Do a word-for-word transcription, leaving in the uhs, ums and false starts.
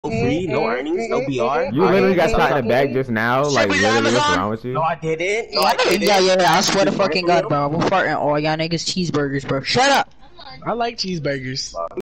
No free, no earnings, no B R. You literally got shot in the back just now. Like, literally, what's wrong with you? No, I didn't. No, I didn't. Yeah, yeah, yeah. I swear to fucking God, bro. I'm farting all y'all niggas cheeseburgers, bro. Shut up. I like cheeseburgers.